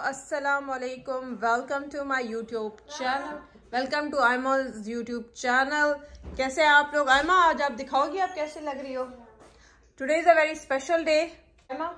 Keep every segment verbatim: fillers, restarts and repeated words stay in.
अस्सलामुअलैकुम, welcome to my YouTube channel, welcome to Ayma's YouTube channel. कैसे हैं आप लोग? आयमा, आज आप दिखाओगी आप कैसे लग रही हो? Today is a very special day. Ayma,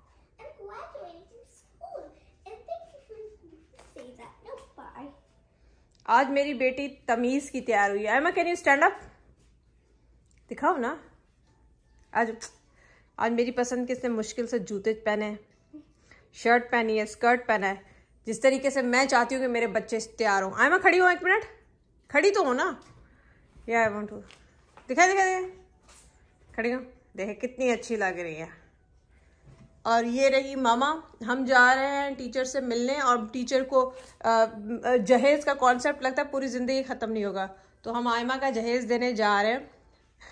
आज मेरी बेटी तमीज की तैयार हुई है। Ayma, can you stand up? दिखाओ ना। आज आज मेरी पसंद के इसने मुश्किल से जूते पहने, शर्ट पहनी है, स्कर्ट पहना है, जिस तरीके से मैं चाहती हूँ कि मेरे बच्चे तैयार हों। आयमा, खड़ी हो, एक मिनट खड़ी तो हो ना। या आई वांट टू दिखा दिखा दिखा खड़ी हो, देखे कितनी अच्छी लग रही है। और ये रही मामा। हम जा रहे हैं टीचर से मिलने, और टीचर को जहेज का कॉन्सेप्ट लगता है पूरी ज़िंदगी ख़त्म नहीं होगा, तो हम आयमा का जहेज देने जा रहे हैं।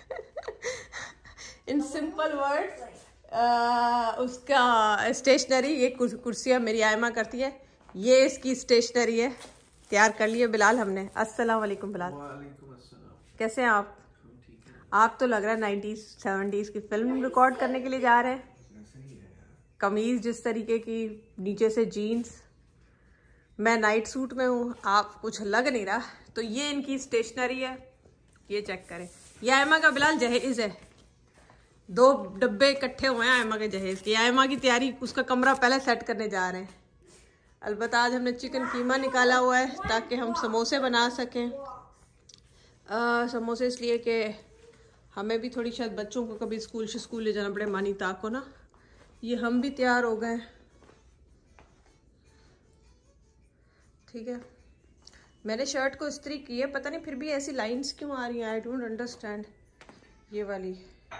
इन सिंपल वर्ड्स, उसका स्टेशनरी, ये कुर्सियाँ मेरी आयमा करती है, ये इसकी स्टेशनरी है। तैयार कर लिए बिलाल हमने। अस्सलाम वालेकुम बिलाल। वालेकुम अस्सलाम। कैसे हैं आप? आप तो लग रहा है नाइन्टीज सेवेंटीज की फिल्म रिकॉर्ड करने के लिए जा रहे हैं। कमीज जिस तरीके की, नीचे से जीन्स, मैं नाइट सूट में हूँ, आप कुछ लग नहीं रहा। तो ये इनकी स्टेशनरी है, ये चेक करें। ये आयमा का बिलाल जहेज है, दो डब्बे इकट्ठे हुए हैं आयमा के जहेज की। आयमा की तैयारी, उसका कमरा पहले सेट करने जा रहे हैं। अलबत्ता आज हमने चिकन कीमा निकाला हुआ है ताकि हम समोसे बना सकें। आ, समोसे इसलिए कि हमें भी थोड़ी, शायद बच्चों को कभी स्कूल से स्कूल ले जाना पड़े, मानी ताक को ना। ये हम भी तैयार हो गए, ठीक है। मैंने शर्ट को इस्त्री की है, पता नहीं फिर भी ऐसी लाइंस क्यों आ रही हैं, आई डोंट अंडरस्टैंड। ये वाली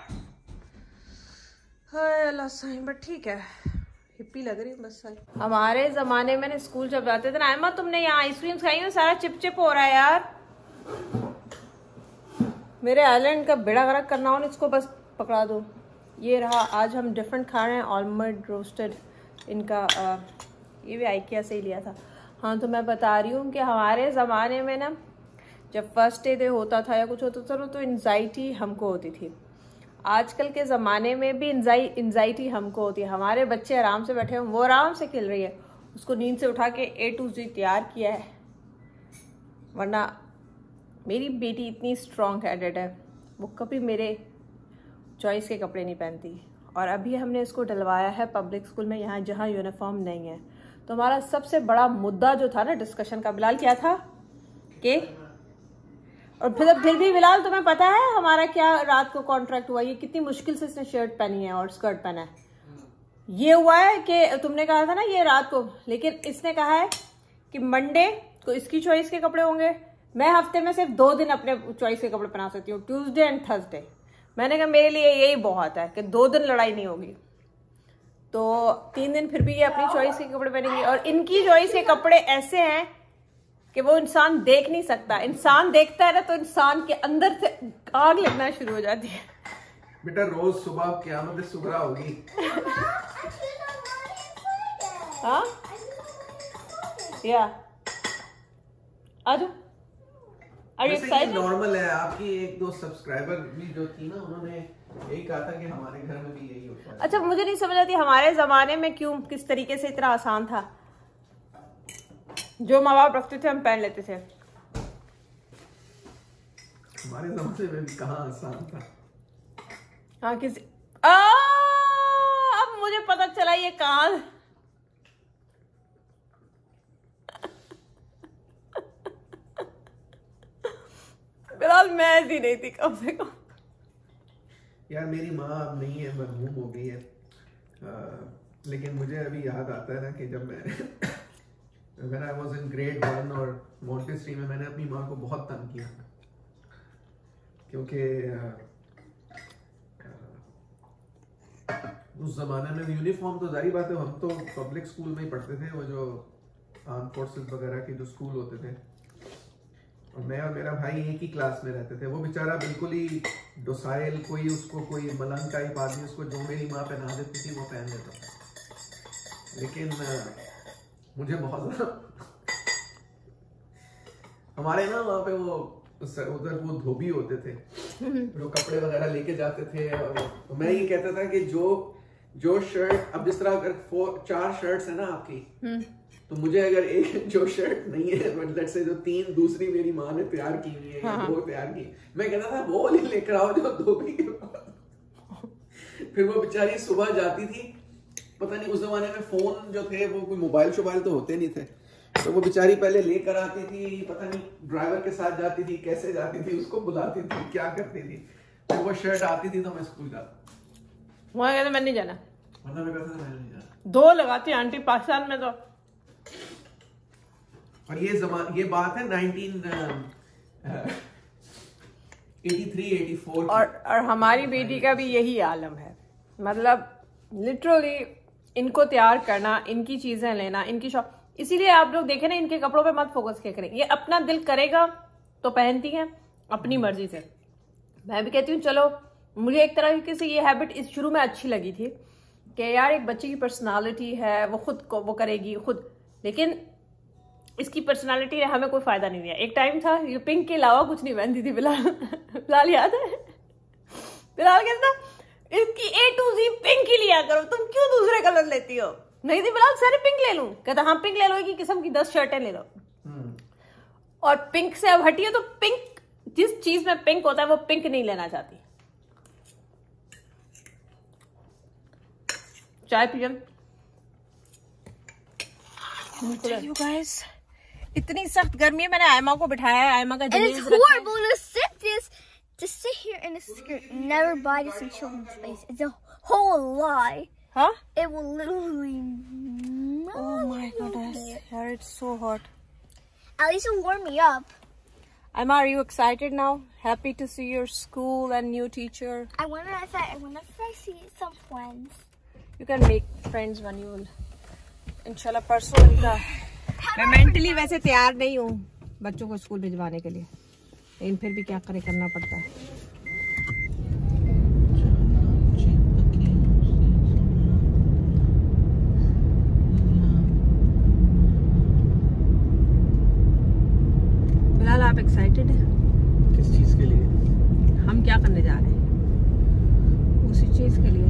हाय अल्लाह साईं, बट ठीक है, हिप्पी लग रही है बस। हमारे जमाने में ना स्कूल जब जाते थे ना, आयमा तुमने यहाँ आइसक्रीम खाई हो, सारा चिप चिप हो रहा है यार। मेरे आइलैंड का बेड़ा गर्क करना हो ना, इसको बस पकड़ा दो। ये रहा, आज हम डिफरेंट खा रहे हैं, आलमंड रोस्टेड। इनका आ, ये भी आइकिया से ही लिया था। हाँ, तो मैं बता रही हूँ कि हमारे ज़माने में ना, जब फर्स्ट डे होता था या कुछ होता था तो एंजाइटी हमको होती थी। आजकल के ज़माने में भी एंजाइटी हमको होती है। हमारे बच्चे आराम से बैठे हैं, वो आराम से खेल रही है, उसको नींद से उठा के ए टू जी तैयार किया है। वरना मेरी बेटी इतनी स्ट्रॉन्ग हेडेड है, वो कभी मेरे चॉइस के कपड़े नहीं पहनती। और अभी हमने इसको डलवाया है पब्लिक स्कूल में, यहाँ जहाँ यूनिफॉर्म नहीं है। तो हमारा सबसे बड़ा मुद्दा जो था ना डिस्कशन का, बिलाल, क्या था कि, और फिर फिर भी बिलाल तुम्हें पता है हमारा क्या रात को कॉन्ट्रैक्ट हुआ? ये कितनी मुश्किल से इसने शर्ट पहनी है और स्कर्ट पहना है। ये हुआ है कि तुमने कहा था ना ये रात को, लेकिन इसने कहा है कि मंडे को इसकी चॉइस के कपड़े होंगे। मैं हफ्ते में सिर्फ दो दिन अपने चॉइस के कपड़े पहना सकती हूँ, ट्यूसडे एंड थर्सडे। मैंने कहा मेरे लिए यही बहुत है कि दो दिन लड़ाई नहीं होगी। तो तीन दिन फिर भी ये अपनी चॉइस के कपड़े पहनेंगी। और इनकी चॉइस के कपड़े ऐसे हैं कि वो इंसान देख नहीं सकता। इंसान देखता है ना तो इंसान के अंदर से आग लगना शुरू हो जाती है। बेटा रोज सुबह क़यामत सुगरा होगी। हाँ, या आजो। नॉर्मल है। आपकी एक दो सब्सक्राइबर भी जो थी ना, उन्होंने यही कहा था कि हमारे घर में भी यही होता है। अच्छा, मुझे नहीं समझ आती हमारे जमाने में क्यों, किस तरीके से इतना आसान था। जो माँ बाप रखते थे हम पहन लेते थे। हमारे जमाने में भी कहाँ आसान था। हाँ, किसी आ, अब मुझे पता चला ये कहाँ। बिलाल, मैं ऐसी नहीं थी कम से कम। यार मेरी माँ अब नहीं है, मरहूम हो गई है। आ, लेकिन मुझे अभी याद आता है ना कि जब मैं When I was in grade one और मॉन्टेसरी में मैंने अपनी माँ को बहुत तंग किया, क्योंकि उस जमाने में यूनिफॉर्म तो जारी बात है, हम तो पब्लिक स्कूल में ही पढ़ते थे, वो जो आर्म फोर्सेस वगैरह के जो स्कूल होते थे। और मैं और मेरा भाई एक ही क्लास में रहते थे। वो बेचारा बिल्कुल ही डोसाइल, कोई उसको कोई मलंग टाइप आदमी, उसको जो मेरी माँ पहना देती थी वो पहन लेता था। लेकिन मुझे बहुत ज्यादा हमारे ना वहाँ पे वो उधर वो धोबी होते थे जो कपड़े वगैरह लेके जाते थे, और तो मैं ये कहता था कि जो जो शर्ट, अब जिस तरह अगर फोर चार शर्ट्स है ना आपकी, तो मुझे अगर एक जो शर्ट नहीं है, मतलब से जो तीन दूसरी मेरी माँ ने तैयार की हुई है, हाँ। दो तैयार की, मैं कहता था वो वाली लेकर आओ जो धोबी के बाद। फिर वो बेचारी सुबह जाती थी, पता नहीं उस जमाने में फोन जो थे वो कोई मोबाइल शोबाइल तो होते नहीं थे, तो वो बेचारी पहले लेकर आती थी, पता नहीं ड्राइवर के साथ जाती थी, कैसे जाती थी, उसको बुलाती थी, क्या करती थी, फिर वो शर्ट आती थी तो मैं स्कूल जाता। वहाँ कहते मैं नहीं जाना, वरना मैं कहता था मैं नहीं जाना। दो लगाती आंटी पाकिस्तान में तो। और ये जमा ये बात है nineteen eighty three eighty four और और हमारी बेटी का भी यही आलम है, मतलब लिटरली इनको तैयार करना, इनकी चीजें लेना, इनकी शॉप। इसीलिए आप लोग देखें ना, इनके कपड़ों पे मत फोकस किया करें, ये अपना दिल करेगा तो पहनती हैं अपनी मर्जी से। मैं भी कहती हूँ चलो, मुझे एक तरीके से ये हैबिट इस शुरू में अच्छी लगी थी कि यार एक बच्चे की पर्सनालिटी है, वो खुद को वो करेगी खुद, लेकिन इसकी पर्सनालिटी ने हमें कोई फायदा नहीं दिया। एक टाइम था ये पिंक के अलावा कुछ नहीं पहनती थी बिलाल। बिलाल याद है? बिलाल कहता इसकी ए टू जी पिंक ही लिया करो, तुम क्यों दूसरे कलर लेती हो? नहीं थी बिलाल, सारे पिंक ले लूं? कहता हाँ पिंक ले लो, एक ही किस्म की दस शर्टें ले लो। और पिंक से अब हटिए तो पिंक, जिस चीज में पिंक होता है वो पिंक नहीं लेना चाहती। चाय पिए यू गाइस। इतनी सख्त गर्मी है, मैंने आयमा को बिठाया है, आयमा का जमीन रखा है। It's horrible to sit this, to sit here in a skirt. Never buy this in children's place. It's a whole lie. Huh? It will literally melt. Oh my goodness, yaar, it's so hot. At least it'll warm me up. Aima, are you excited now? Happy to see your school and new teacher? I wonder if I, I wonder if I see some friends. You can make friends when you will. इंशाल्लाह परसों इनका। मैं mentally वैसे तैयार नहीं हूँ बच्चों को स्कूल भिजवाने के लिए, लेकिन फिर भी क्या करे, करना पड़ता है। बिलाल आप एक्साइटेड हैं? किस चीज के लिए? हम क्या करने जा रहे हैं? उसी चीज के लिए।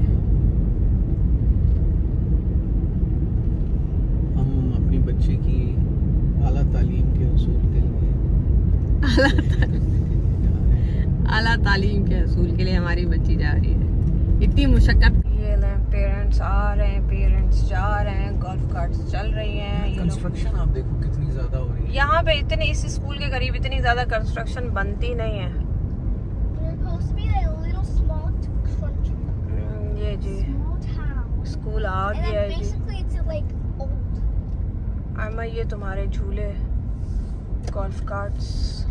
बच्चे की आला तालीम के हसूल के लिए आला तालीम के हसूल के लिए हमारी बच्ची जा रही है। इतनी मुशक्कत। ये पेरेंट्स आ रहे हैं, पेरेंट्स जा रहे हैं, गोल्फ कार्ट्स चल रही हैं। कंस्ट्रक्शन आप देखो कितनी ज्यादा हो रही है यहाँ पे। इतनी इस स्कूल के करीब इतनी ज्यादा कंस्ट्रक्शन बनती नहीं है। ये जी स्कूल आ गया है जी। आयमा ये तुम्हारे झूले, गोल्फ कार्ट्स,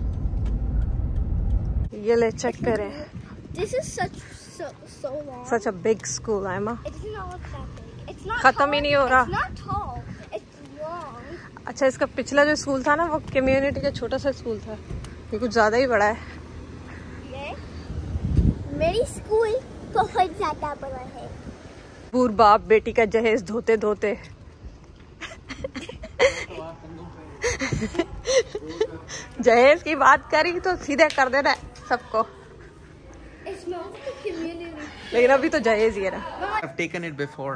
ये ले चेक करें। This is such so so long. Such a big school, Aima. It does not look that big. It's not खत्म ही नहीं हो रहा। It's not tall. It's long. अच्छा, इसका पिछला जो स्कूल था ना वो कम्युनिटी का छोटा सा स्कूल था, ये कुछ ज्यादा ही बड़ा है। ये मेरी स्कूल बहुत ज्यादा बड़ा है। पूर बाप बेटी का जहेज धोते धोते जहेज की बात करी तो सीधे कर देना सबको, लेकिन अभी तो जहेज ही है ना। I've taken it before.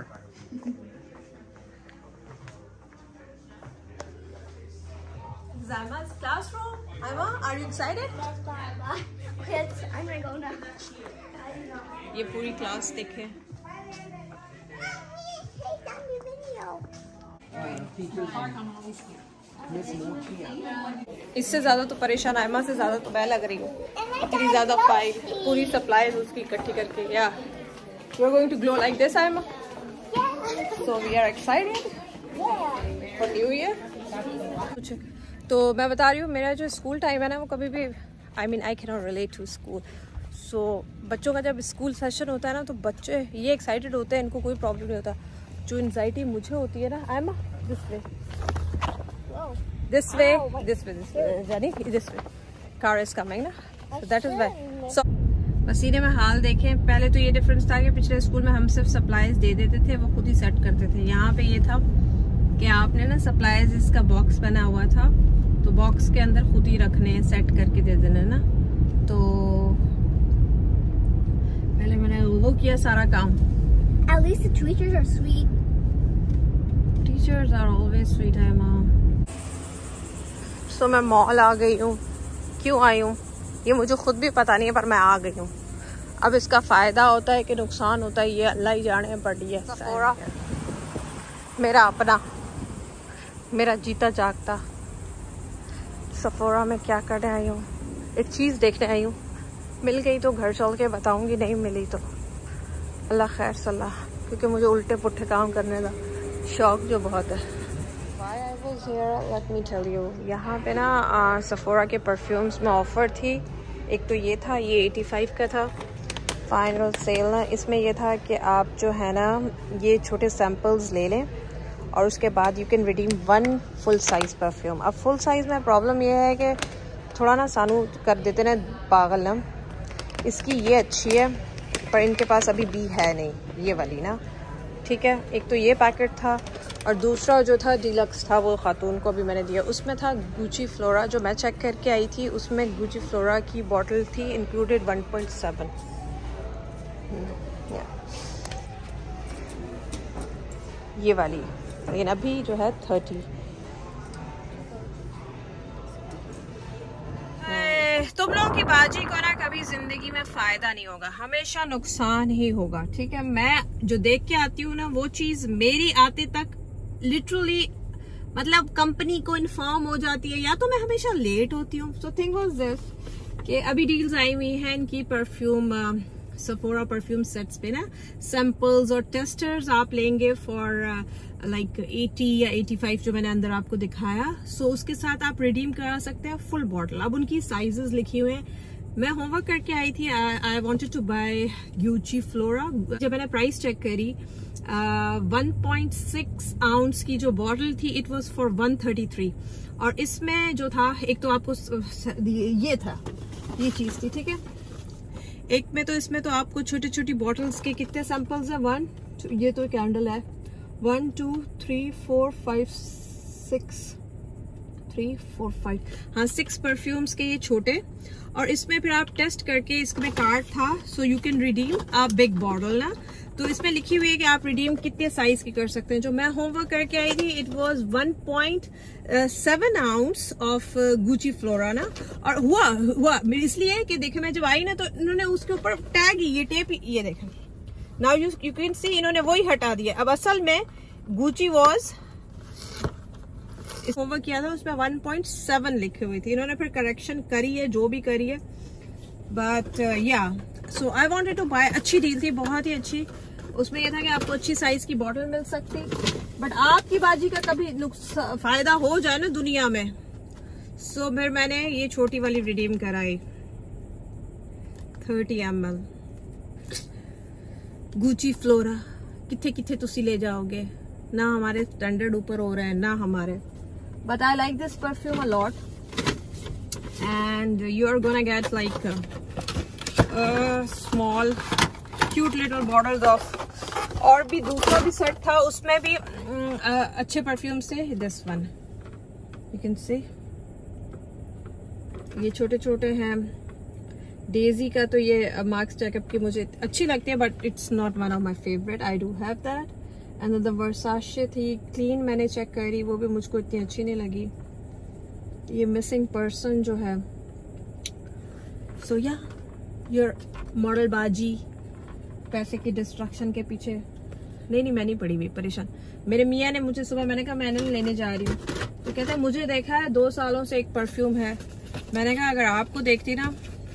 Zaima's classroom. Aima, are you excited? Yes, I'm gonna go now. ये पूरी क्लास देखे। इससे ज्यादा तो परेशान आयमा से ज्यादा तो मैं लग रही हूँ। इतनी ज्यादा फाइल, पूरी सप्लाईज उसकी इकट्ठी करके। Yeah we are going to glow like this Ayma, so we are excited for new year. कुछ तो मैं बता रही हूँ, मेरा जो स्कूल टाइम है ना वो कभी भी, I mean I can not relate to school. So बच्चों का जब स्कूल सेशन होता है ना तो बच्चे ये एक्साइटेड होते हैं, इनको कोई प्रॉब्लम नहीं होता। जो एंजाइटी मुझे होती है ना, Ayma this way this way this way this way Jani, this way car is coming na, so that is why। so पसीने में हाल देखें। पहले तो ये डिफरेंस था कि पिछले स्कूल में हम सिर्फ सप्लाईज दे देते थे, वो खुद ही सेट करते थे। यहाँ पे ये था कि आपने ना सप्लाईज इसका बॉक्स बना हुआ था, तो बॉक्स के अंदर खुद ही रखने, सेट करके दे देना ना। तो पहले मैंने वो किया सारा काम। At least the teachers are sweet. Teachers are always sweet, है माँ. So मैं मॉल आ गई हूँ. क्यों आई हूँ ये मुझे खुद भी पता नहीं है, पर मैं आ गई हूँ. अब इसका फ़ायदा होता है कि नुकसान होता है ये अल्लाह ही जाने. बट ये सफोरा मेरा अपना, मेरा जीता जागता सफोरा में क्या करने आई हूँ. एक चीज़ देखने आई हूँ. मिल गई तो घर चल के बताऊँगी, नहीं मिली तो अल्लाह खैर सलाह, क्योंकि मुझे उल्टे पुट्ठे काम करने का शौक जो बहुत है. Why I was here, let me tell you. यहाँ पे ना सफोरा के परफ्यूम्स में ऑफ़र थी. एक तो ये था, ये पचासी का था फाइनल सेल ना. इसमें ये था कि आप जो है ना ये छोटे सैम्पल्स ले लें और उसके बाद you can redeem one full size perfume. अब फुल साइज़ में प्रॉब्लम ये है कि थोड़ा ना सानू कर देते ना पागल ना. इसकी ये अच्छी है पर इनके पास अभी भी है नहीं ये वाली ना. ठीक है, एक तो ये पैकेट था और दूसरा जो था डीलक्स था, वो खातून को भी मैंने दिया. उसमें था गुची फ्लोरा, जो मैं चेक करके आई थी उसमें गुची फ्लोरा की बॉटल थी इंक्लूडेड वन पॉइंट सेवन. ये वाली, लेकिन अभी जो है थर्टी. तुम लोगों की बाजी को ना कभी जिंदगी में फायदा नहीं होगा, हमेशा नुकसान ही होगा. ठीक है, मैं जो देख के आती हूँ ना वो चीज मेरी आते तक लिटरली मतलब कंपनी को इन्फॉर्म हो जाती है या तो मैं हमेशा लेट होती हूँ. सो थिंग वाज दिस कि अभी डील्स आई हुई हैं इनकी परफ्यूम सफोरा परफ्यूम सेट्स पे ना. सैंपल्स और टेस्टर्स आप लेंगे फॉर लाइक अस्सी या पचासी जो मैंने अंदर आपको दिखाया. सो so, उसके साथ आप रिडीम करा सकते हैं फुल बॉटल. अब उनकी साइजेस लिखी हुए हैं. मैं होमवर्क करके आई थी. I wanted to buy Gucci Flora. जब मैंने प्राइस चेक करी वन पॉइंट सिक्स आउंस की जो बॉटल थी it was for one thirty three. और इसमें जो था एक तो आपको ये था ये चीज थी. ठीक है, एक में तो इसमें तो आपको छोटी छोटी बॉटल्स के कितने सैंपल्स है. वन ये तो कैंडल है. One two three four five six three four five हाँ सिक्स परफ्यूम्स के ये छोटे. और इसमें फिर आप टेस्ट करके इसमें कार्ड था. So you can redeem a big bottle ना. तो इसमें लिखी हुई है कि आप रिडीम कितने साइज की कर सकते हैं. जो मैं होमवर्क करके आई थी it was one point seven ounce of Gucci Flora ना. और हुआ हुआ इसलिए कि देखे मैं जब आई ना तो इन्होंने उसके ऊपर टैग ये टेप ये देखें now you you can see इन्होंने वही हटा दिया. अब असल में गुची वॉज होमवर्क किया था उसमें वन पॉइंट सेवन लिखी हुई थी. इन्होंने फिर करेक्शन करी है जो भी करी है. But yeah so I wanted to buy. अच्छी डील थी, बहुत ही अच्छी. उसमें यह था कि आपको अच्छी साइज की बॉटल मिल सकती. बट आपकी बाजी का कभी फायदा हो जाए ना दुनिया में. सो so, फिर मैंने ये छोटी वाली रिडीम कराई thirty M L Gucci Flora. किथे किथे तुसी ले जाओगे ना. हमारे स्टैंडर्ड ऊपर हो रहे हैं ना हमारे. But I like this perfume a lot and you are gonna get like small cute little bottles of. और भी दूसरा भी सेट था उसमें भी uh, अच्छे परफ्यूम से. This one you can see ये छोटे छोटे हैं. डेजी का तो ये मार्क्स जैकब की मुझे अच्छी लगती है but it's not one of my favourite. I do have that. And the Versace थी क्लीन मैंने चेक करी, वो भी मुझको इतनी अच्छी नहीं लगी. ये मिसिंग पर्सन जो है. सो या योर मॉडल बाजी पैसे की डिस्ट्रक्शन के पीछे नहीं नहीं मैं नहीं पड़ी हुई परेशान. मेरे मियाँ ने मुझे सुबह मैंने कहा मैंने लेने जा रही हूँ तो कहते हैं मुझे देखा है दो सालों से एक परफ्यूम है. मैंने कहा अगर आपको देखती ना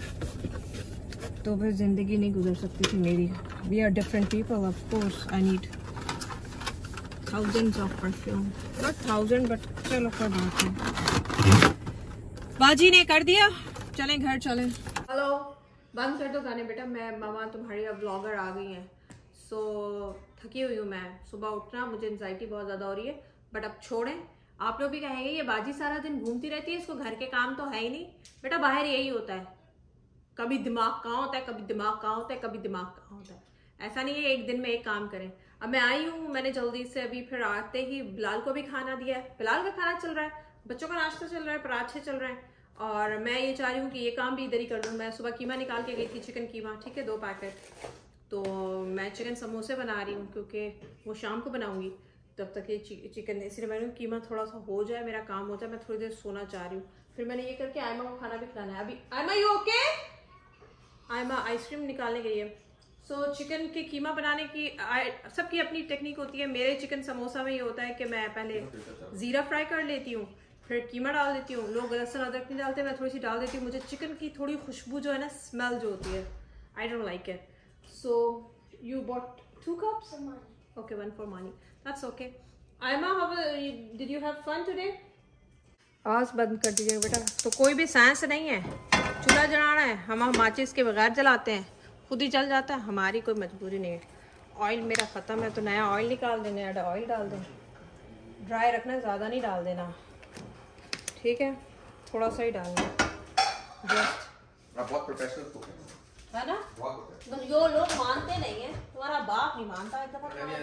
तो फिर जिंदगी नहीं गुजर सकती थी मेरी. We are different people. Of course I need thousands of perfume. Not thousand but चलो कोई बात नहीं. बाजी ने कर दिया. चलें घर चलें. हेलो बंद कर दो गाने बेटा. मैं मामा तुम्हारी अब व्लॉगर आ गई हैं. सो so, थकी हुई हूँ मैं. सुबह उठना मुझे एंजाइटी बहुत ज़्यादा हो रही है. बट अब छोड़ें. आप लोग भी कहेंगे ये बाजी सारा दिन घूमती रहती है, इसको घर के काम तो है ही नहीं. बेटा बाहर यही होता है. कभी दिमाग कहाँ होता है, कभी दिमाग कहाँ होता है, कभी दिमाग कहाँ होता है. ऐसा नहीं है एक दिन में एक काम करें. अब मैं आई हूँ, मैंने जल्दी से अभी फिर आते ही बिलाल को भी खाना दिया है. बिलाल का खाना चल रहा है, बच्चों का नाश्ता चल रहा है, पराठे चल रहे हैं. और मैं ये चाह रही हूँ कि ये काम भी इधर ही कर लूँ. मैं सुबह कीमा निकाल के गई थी, चिकन कीमा. ठीक है, दो पैकेट. तो मैं चिकन समोसे बना रही हूँ क्योंकि वो शाम को बनाऊँगी, तब तक ये चिकन, इसलिए मैंने कीमा थोड़ा सा हो जाए, मेरा काम हो जाए, मैं थोड़ी देर सोना चाह रही हूँ, फिर मैंने ये करके आयमा को खाना भी खिलाना है। अभी Ayma you okay? Ayma ice cream निकालने गई है। सो so, चिकन के कीमा बनाने की सबकी अपनी टेक्निक होती है। मेरे चिकन समोसा में ये होता है कि मैं पहले ज़ीरा फ्राई कर लेती हूँ, फिर कीमा डाल देती हूँ। लोग लहसुन अदरक नहीं डालते, मैं थोड़ी सी डाल देती हूँ। मुझे चिकन की थोड़ी खुशबू जो है ना, स्मेल जो होती है, I don't like it. So you bought two cups? Okay, one for Mani, that's okay. Ayma, how did you have fun today? आवाज़ बंद कर दीजिएगा बेटा। तो कोई भी साइंस नहीं है, चूल्हा जलाना है, हम माचिस के बगैर जलाते हैं, खुद ही जल जाता है, हमारी कोई मजबूरी नहीं है। ऑयल मेरा ख़त्म है तो नया ऑयल निकाल दें, नया ऑयल डाल दें। ड्राई रखना, ज़्यादा नहीं डाल देना, ठीक है? थोड़ा सा ही डालना जस्ट, बहुत प्रोफेशनल कुक है ना? तो जो लोग मानते नहीं है, तुम्हारा बाप नहीं मानता है,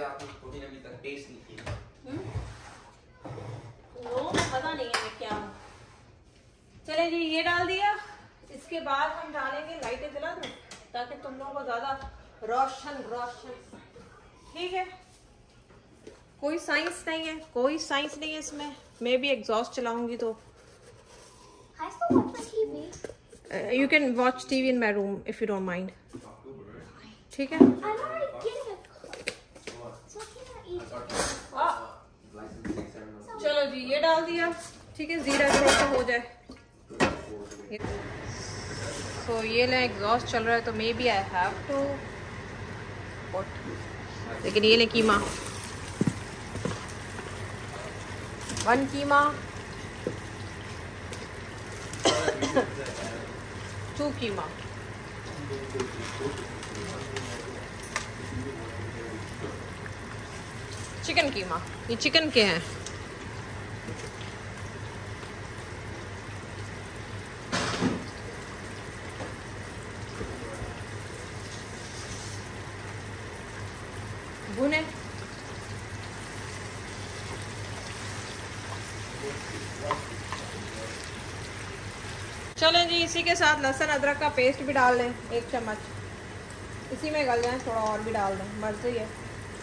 लोग पता नहीं है मैं क्या हूँ। चले जी, ये डाल दिया। इसके बाद हम डालेंगे, लाइटें जला दूँ ताकि तुम लोगों को ज्यादा रोशन रोशन, ठीक है? कोई साइंस नहीं है, कोई साइंस नहीं है इसमें। मैं भी एग्जॉस्ट चलाऊंगी तो you can watch TV in my room if you don't mind, ठीक है? चलो जी, ये डाल दिया, ठीक है? जीरा थोड़ा सा हो जाए। तो so, ये ले एग्जॉस्ट चल रहा है तो maybe I have to, लेकिन ये ले keema, one keema, two keema, chicken keema, ये चिकन के हैं। भुने चलें जी, इसी के साथ लहसुन अदरक का पेस्ट भी डाल लें, एक चम्मच, इसी में गल जाए, थोड़ा और भी डाल दें, मर्जी है,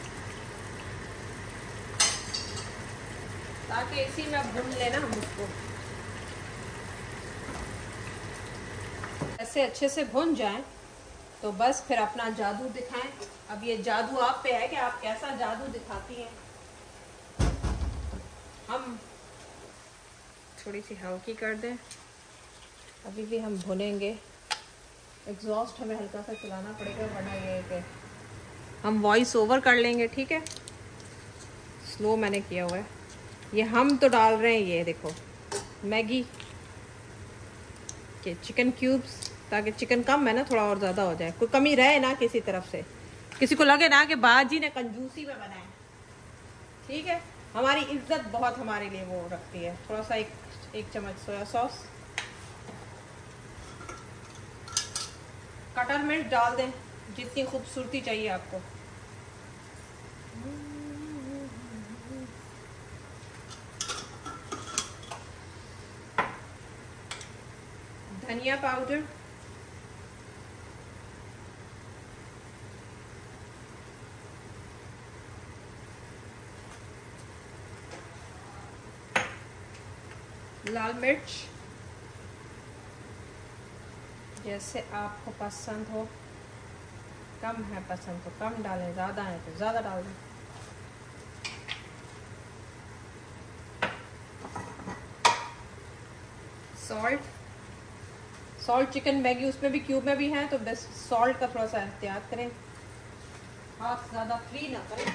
ताकि इसी में भून लेना हम उसको। ऐसे अच्छे से भून जाए तो बस फिर अपना जादू दिखाएं। अब ये जादू आप पे है कि आप कैसा जादू दिखाती हैं। हम थोड़ी सी हल्की कर दें, अभी भी हम भुनेंगे। एग्जॉस्ट हमें हल्का सा चलाना पड़ेगा, वरना ये कि हम वॉइस ओवर कर लेंगे, ठीक है? स्लो मैंने किया हुआ है। ये हम तो डाल रहे हैं, ये देखो, मैगी के चिकन क्यूब्स, ताकि चिकन कम है ना, थोड़ा और ज़्यादा हो जाए, कोई कमी रहे ना किसी तरफ से, किसी को लगे ना कि बाजी ने कंजूसी में बनाया, ठीक है? हमारी इज्जत बहुत हमारे लिए वो रखती है। थोड़ा सा एक एक चम्मच सोया सॉस, कटर मिर्च डाल दें, जितनी खूबसूरती चाहिए आपको। धनिया पाउडर, लाल मिर्च जैसे आपको पसंद हो, कम है पसंद तो कम डालें, ज़्यादा है तो ज़्यादा डाल दें। सॉल्ट, सॉल्ट चिकन मैगी उसमें भी क्यूब में भी है, तो बस सॉल्ट का थोड़ा सा एहतियात करें, हाथ ज़्यादा फ्री ना करें।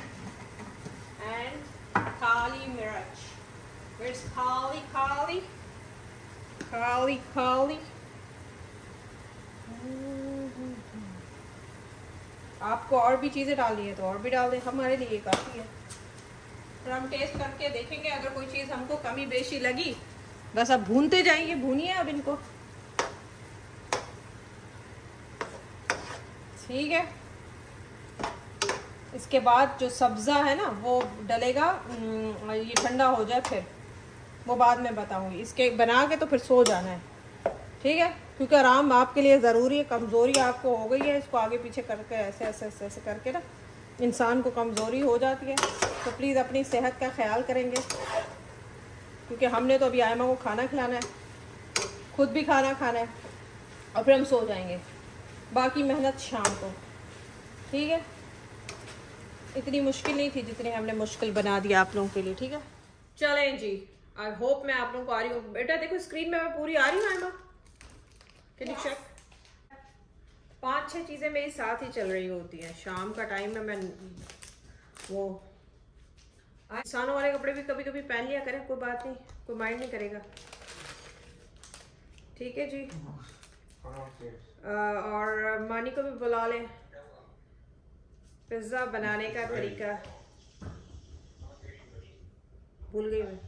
एंड काली मिर्च, Where's Kali? Kali? Kali, Kali. आपको और भी चीज़ें डालनी है तो और भी डाल दें, हमारे लिए काफ़ी है। फिर हम टेस्ट करके देखेंगे, अगर कोई चीज़ हमको कमी बेशी लगी, बस अब भूनते जाएंगे। भूनिए अब इनको, ठीक है? इसके बाद जो सब्ज़ा है ना वो डलेगा, ये ठंडा हो जाए फिर वो बाद में बताऊंगी। इसके बना के तो फिर सो जाना है, ठीक है? क्योंकि आराम आपके लिए ज़रूरी है। कमज़ोरी आपको हो गई है, इसको आगे पीछे करके ऐसे ऐसे ऐसे ऐसे करके ना इंसान को कमज़ोरी हो जाती है। तो प्लीज़ अपनी सेहत का ख्याल करेंगे, क्योंकि हमने तो अभी आयमा को खाना खिलाना है, खुद भी खाना खाना है और फिर हम सो जाएंगे। बाकी मेहनत शाम को, ठीक है। इतनी मुश्किल नहीं थी जितनी हमने मुश्किल बना दिया आप लोगों के लिए, ठीक है। चलें जी, आई होप मैं आप लोगों को आ रही हूँ। बेटा देखो स्क्रीन में मैं पूरी आ रही हूँ आयमा, कैन यू चेक? पांच छह चीज़ें मेरी साथ ही चल रही होती हैं। शाम का टाइम है, मैं वो इंसानों वाले कपड़े भी कभी कभी पहन लिया करें, कोई बात नहीं, कोई माइंड नहीं करेगा, ठीक है जी। आ, और मानी को भी बुला लें। पिज्ज़ा बनाने का तरीका भूल गई मैं।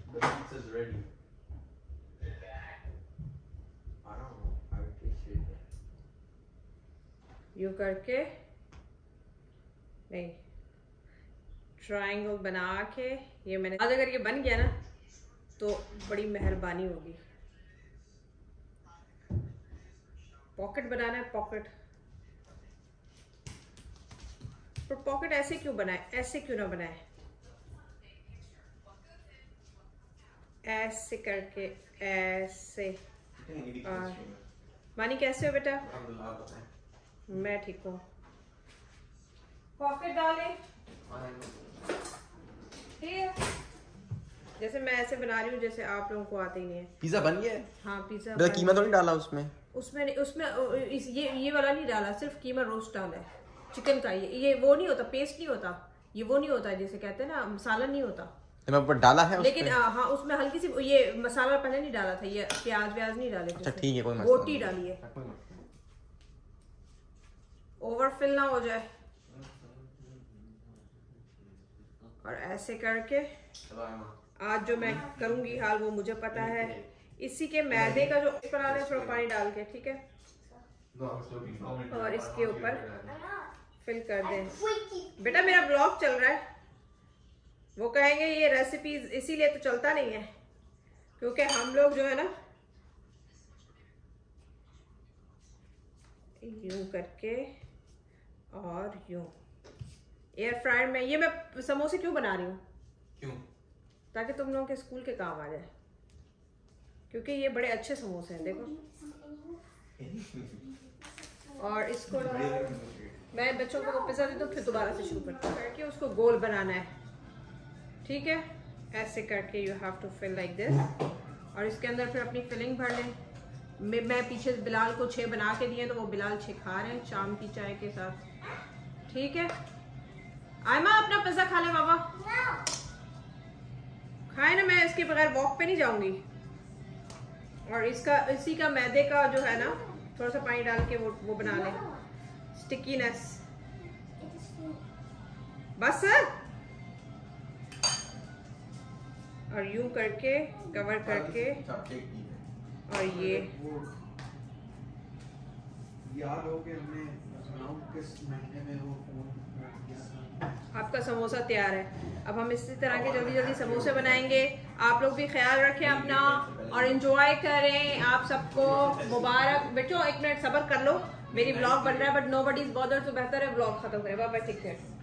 यू करके नहीं, ट्रायंगल बना के ये मैंने, आज अगर ये बन गया ना तो बड़ी मेहरबानी होगी। पॉकेट बनाना है, पॉकेट। पर पॉकेट ऐसे क्यों बनाए, ऐसे क्यों ना बनाए, ऐसे करके ऐसे। आ, मानी कैसे हो बेटा? मैं ठीक हूँ। पॉकेट डालें, ठीक है। जैसे मैं ऐसे बना रही हूँ, जैसे आप लोगों को आते ही नहीं है। पिज्जा बन गया है? हाँ पिज्जा। बेटा कीमा तो नहीं डाला उसमें? उसमें उसमें इस ये ये वाला नहीं डाला, सिर्फ कीमा रोस्ट डाला है चिकन का। ये ये वो नहीं होता, पेस्ट नहीं होता, ये वो नहीं होता जिसे कहते हैं ना मसाला नहीं होता। मैं ऊपर डाला है लेकिन आ, हाँ उसमें हल्की सी ये मसाला पहले नहीं डाला था, ये प्याज व्याज नहीं डाले। अच्छा ठीक है, कोई मसला बोटी डाली है, ओवरफिल ना हो जाए। और ऐसे करके आज जो मैं करूंगी हाल वो मुझे पता है। इसी के मैदे का जो बना रहे थोड़ा पानी डाल के, ठीक है, और इसके ऊपर फिल कर दें। बेटा मेरा ब्लॉग चल रहा है, वो कहेंगे ये रेसिपीज इसीलिए तो चलता नहीं है, क्योंकि हम लोग जो है ना यूं करके और यूं एयर फ्रायर में। ये मैं समोसे क्यों बना रही हूँ? क्यों? ताकि तुम लोगों के स्कूल के काम आ जाए, क्योंकि ये बड़े अच्छे समोसे हैं, देखो। और इसको मैं बच्चों को पिज्जा देती हूँ, फिर दोबारा से शुरू करती हूँ करके उसको गोल बनाना है, ठीक है। ऐसे करके you have to fill like this, और इसके अंदर फिर अपनी फिलिंग भर लें। मैं, मैं पीछे बिलाल को छः बना के दिए, तो वो बिलाल छः खा रहे हैं शाम की चाय के साथ, ठीक है। आयमा अपना पिज्जा खा ले बाबा, खाए ना, मैं इसके बगैर वॉक पे नहीं जाऊंगी। और इसका इसी का मैदे का जो है ना थोड़ा सा पानी डाल के वो वो बना ले, स्टिकीनेस बस। और यूं करके कवर करके, और ये याद हो कि हमने किस महीने में वो फोन आपका समोसा तैयार है। अब हम इसी तरह के जल्दी जल्दी समोसे बनाएंगे। आप लोग भी ख्याल रखें अपना और एंजॉय करें। आप सबको मुबारक। बेटो एक मिनट सब्र कर लो, मेरी ब्लॉग बन रहा है but nobody is bother, तो बेहतर है ब्लॉग खत्म करें। Bye bye, take care.